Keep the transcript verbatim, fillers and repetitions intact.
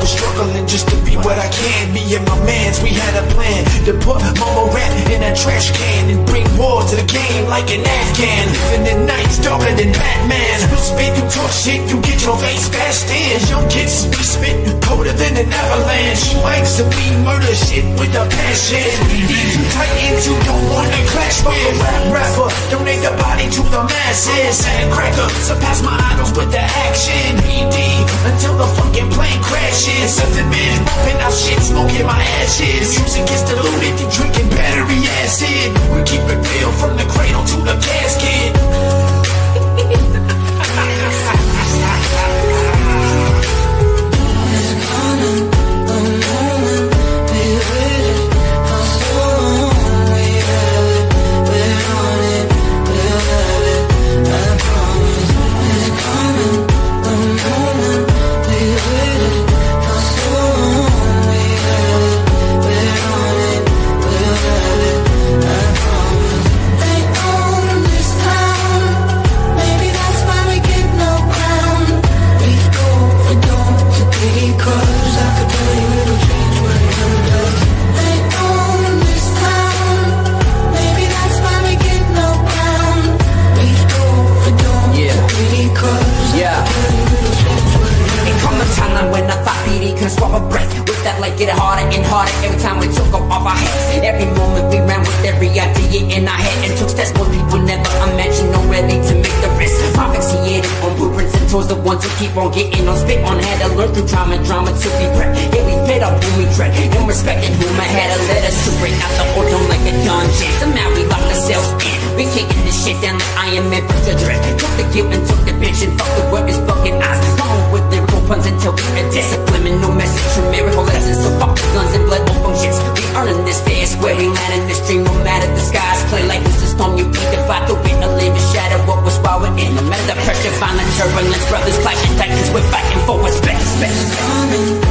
was struggling just to be what I can. Me and my mans, we had a plan to put Momo rap in a trash can and bring war to the game like an Afghan. Living the nights darker than Batman. We'll spit, you talk shit, you get your face bashed in. Young kids, we spit colder than an avalanche. Mics and we murder shit with a passion. These titans you don't wanna clash with. A rap rapper, donate the body to the masses. And cracker, surpass my idols with the action. P D, until the fucking plane crashes. Seven men bumping our shit, smoking my ashes. Music is diluted, you drinking battery acid. We keep it real from the cradle to the casket. Get it harder and harder every time we took up off our heads. Every moment we ran with every idea in our head and took steps most people never imagined or ready to make the risk. Prophecy on blueprints and tools, the ones who keep on getting on spit on. Had to learn through trauma, drama to be prepped. Yeah, we paid up when we tread and respected whom I had to let us to break out the order like a dungeon. Somehow we locked ourselves in. We kicking this shit down like Iron Man versus the dread. Took the guilt and took the bitch and fuck the word is fucking eyes. Gone with lyrical puns until we are discipline. No message from miracle lessons. So fuck the guns and blood on functions. We earning this fair sweating land in this dream. No matter the skies play like this is storm. You either fight through it or live and shatter what was while we're in. No matter the pressure, violence, turbulence, brothers clashing titans. We're fighting for respect. Respect.